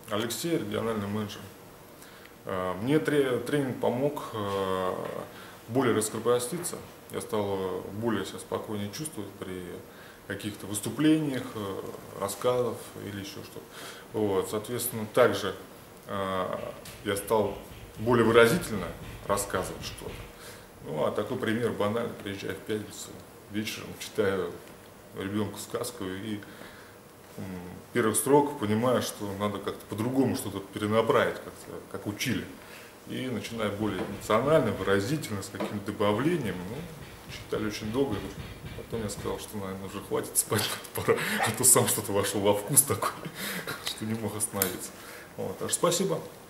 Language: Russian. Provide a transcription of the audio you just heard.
Алексей, региональный менеджер. Мне тренинг помог более раскрепоститься. Я стал более себя спокойнее чувствовать при каких-то выступлениях, рассказах или еще что-то. Вот, соответственно, также я стал более выразительно рассказывать что-то. Ну, а такой пример банальный: приезжаю в пятницу вечером, читаю ребенку сказку и первых строк понимаю, что надо как-то по-другому что-то перенаправить, как учили. И начинаю более эмоционально, выразительно, с каким-то добавлением. Ну, читали очень долго. Потом я сказал, что, наверное, уже хватит спать, пора. А то сам что-то вошел во вкус такой, что не мог остановиться. Вот. Так что спасибо.